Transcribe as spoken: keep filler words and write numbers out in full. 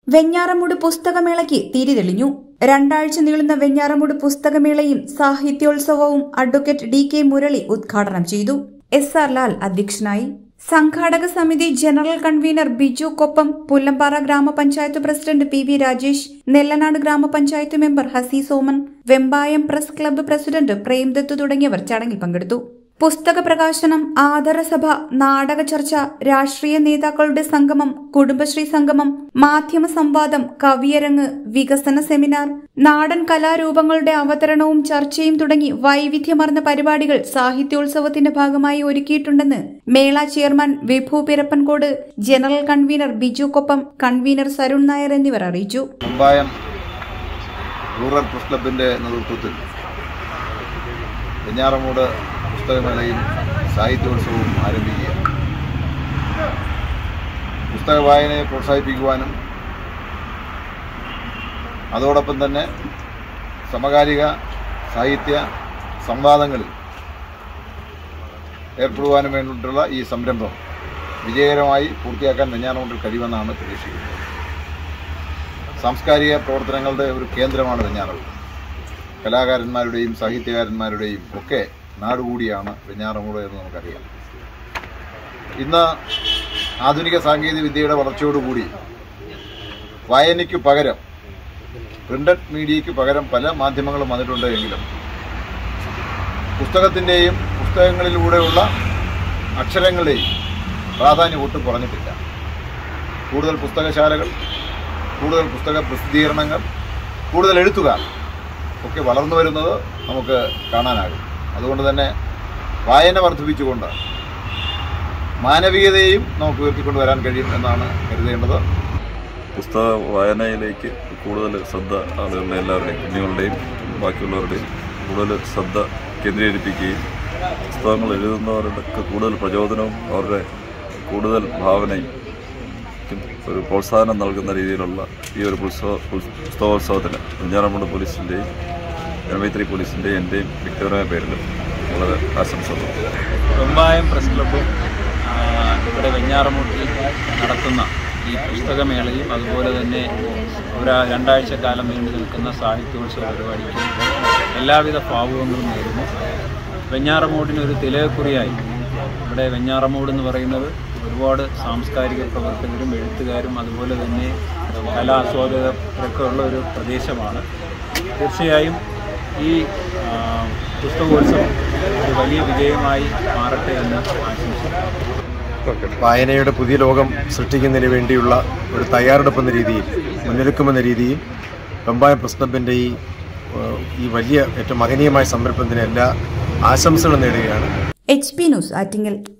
വെഞ്ഞാറമൂട് പുസ്തകമേളയ്ക്ക് തിരിതെളിഞ്ഞു. രണ്ടാഴ്ച നീളുന്ന വെഞ്ഞാറമൂട് പുസ്തകമേളയും സാഹിത്യോത്സവവും അഡ്വക്കേറ്റ് ഡി കെ മുരളി ഉദ്ഘാടനം ചെയ്തു. എസ് ആർ ലാൽ അധ്യക്ഷനായി. സംഘാടക സമിതി ജനറൽ കൺവീനർ ബിജു കൊപ്പം, പുല്ലമ്പാറ ഗ്രാമപഞ്ചായത്ത് president P V Rajesh, Nellanad ഗ്രാമപഞ്ചായത്ത് member Hasi Soman, Vembayam press club president Premdath തുടങ്ങിയവർ ചടങ്ങിൽ പങ്കെടുത്തു. പുസ്തക പ്രകാശനം, ആദരസഭ, നാടക ചർച്ച, രാഷ്ട്രീയ നേതാക്കളുടെ സംഗമം, കുടുംബശ്രീ സംഗമം, മാധ്യമ സംവാദം, കവിയരങ്ങ്, വികസന സെമിനാർ, നാടൻ കലാരൂപങ്ങളുടെ അവതരണവും ചർച്ചയും തുടങ്ങി വൈവിധ്യമാർന്ന പരിപാടികൾ സാഹിത്യോത്സവത്തിന്റെ ഭാഗമായി ഒരുക്കിയിട്ടുണ്ടെന്ന് മേള chairman Vibhu Pirappancode, general convener Biju Koppam, convener Sarun Nair എന്നിവർ അറിയിച്ചു. റൂറൽ പ്രസ് ക്ലബിന്റെ നേതൃത്വത്തിൽ വെഞ്ഞാറമൂട് പുസ്തകമേളയും സാഹിത്യോത്സവവും ആരംഭിക്കുകയാണ്. പുസ്തക വായനയെ പ്രോത്സാഹിപ്പിക്കുവാനും അതോടൊപ്പം തന്നെ സമകാലിക സാഹിത്യ സംവാദങ്ങളിൽ ഏർപ്പെടുവാനും വേണ്ടിയിട്ടുള്ള ഈ സംരംഭം വിജയകരമായി പൂർത്തിയാക്കാൻ വെഞ്ഞാറമൂടിൽ കഴിയുമെന്നാണ് പ്രതീക്ഷിക്കുന്നത്. സാംസ്കാരിക പ്രവർത്തനങ്ങളുടെ ഒരു കേന്ദ്രമാണ് വെഞ്ഞാറമൂട്. കലാകാരന്മാരുടെയും സാഹിത്യകാരന്മാരുടെയും ഒക്കെ നാടുകൂടിയാണ് വെഞ്ഞാറമൂട് എന്ന് നമുക്കറിയാം. ഇന്ന് ആധുനിക സാങ്കേതിക വിദ്യയുടെ വളർച്ചയോടുകൂടി വായനയ്ക്ക് പകരം പ്രിന്റഡ് മീഡിയയ്ക്ക് പകരം പല മാധ്യമങ്ങളും വന്നിട്ടുണ്ട് എങ്കിലും പുസ്തകത്തിൻ്റെയും പുസ്തകങ്ങളിലൂടെയുള്ള അക്ഷരങ്ങളുടെയും പ്രാധാന്യം ഒട്ടും കുറഞ്ഞിട്ടില്ല. കൂടുതൽ പുസ്തകശാലകൾ, കൂടുതൽ പുസ്തക പ്രസിദ്ധീകരണങ്ങൾ, കൂടുതൽ എഴുത്തുകാർ ഒക്കെ വളർന്നു വരുന്നത് നമുക്ക് കാണാനാകും. അതുകൊണ്ട് തന്നെ വായന വർദ്ധിപ്പിച്ചുകൊണ്ട് മാനവികതയും നമുക്ക് ഉയർത്തിക്കൊണ്ട് വരാൻ കഴിയും എന്നാണ് കരുതേണ്ടത്. പുസ്തക വായനയിലേക്ക് കൂടുതൽ ശ്രദ്ധ ആളുകളുടെ എല്ലാവരുടെയും, കുഞ്ഞുങ്ങളുടെയും ബാക്കിയുള്ളവരുടെയും കൂടുതൽ ശ്രദ്ധ കേന്ദ്രീകരിപ്പിക്കുകയും പുസ്തകങ്ങൾ എഴുതുന്നവരുടെ കൂടുതൽ പ്രചോദനവും അവരുടെ കൂടുതൽ ഭാവനയും ഒരു പ്രോത്സാഹനം നൽകുന്ന രീതിയിലുള്ള ഈ ഒരു പുസ്തക പുസ്തകോത്സവത്തിന് വെഞ്ഞാറമൂട് പോലീസിൻ്റെയും ജനമൈത്രി പോലീസിൻ്റെയും എൻ്റെയും വ്യക്തിപരമായ പേരിൽ വളരെ ആശംസകൾ. വെമ്പായം പ്രസ് ക്ലബ്ബും ഇവിടെ വെഞ്ഞാറമൂട്ടിൽ നടത്തുന്ന ഈ പുസ്തകമേളയും അതുപോലെ തന്നെ ഒരു രണ്ടാഴ്ച കാലം നീണ്ടു നിൽക്കുന്ന സാഹിത്യോത്സവ പരിപാടിക്കും എല്ലാവിധ ഭാവുകങ്ങളും നേരുന്നു. വെഞ്ഞാറമൂടിനൊരു തിലകക്കുറിയായി ഇവിടെ വെഞ്ഞാറമൂട് എന്ന് പറയുന്നത് ഒരുപാട് സാംസ്കാരിക പ്രവർത്തകരും എഴുത്തുകാരും അതുപോലെ തന്നെ കലാസ്വാദകരൊക്കെ ഉള്ള ഒരു പ്രദേശമാണ്. തീർച്ചയായും ഈ പുസ്തകോത്സവം ഒരു വലിയ വിജയമായി മാറട്ടെ എന്ന് ആശംസിക്കുന്നു. വായനയുടെ പുതിയ ലോകം സൃഷ്ടിക്കുന്നതിന് വേണ്ടിയുള്ള ഒരു തയ്യാറെടുപ്പെന്ന രീതിയിൽ, മുന്നൊരുക്കമെന്ന രീതിയിൽ വെമ്പായം പ്രസ് ക്ലബിൻ്റെ ഈ ഈ വലിയ ഏറ്റവും മഹനീയമായ സംരംഭത്തിന് എല്ലാ ആശംസകളും നേടുകയാണ്. H P news Attingal.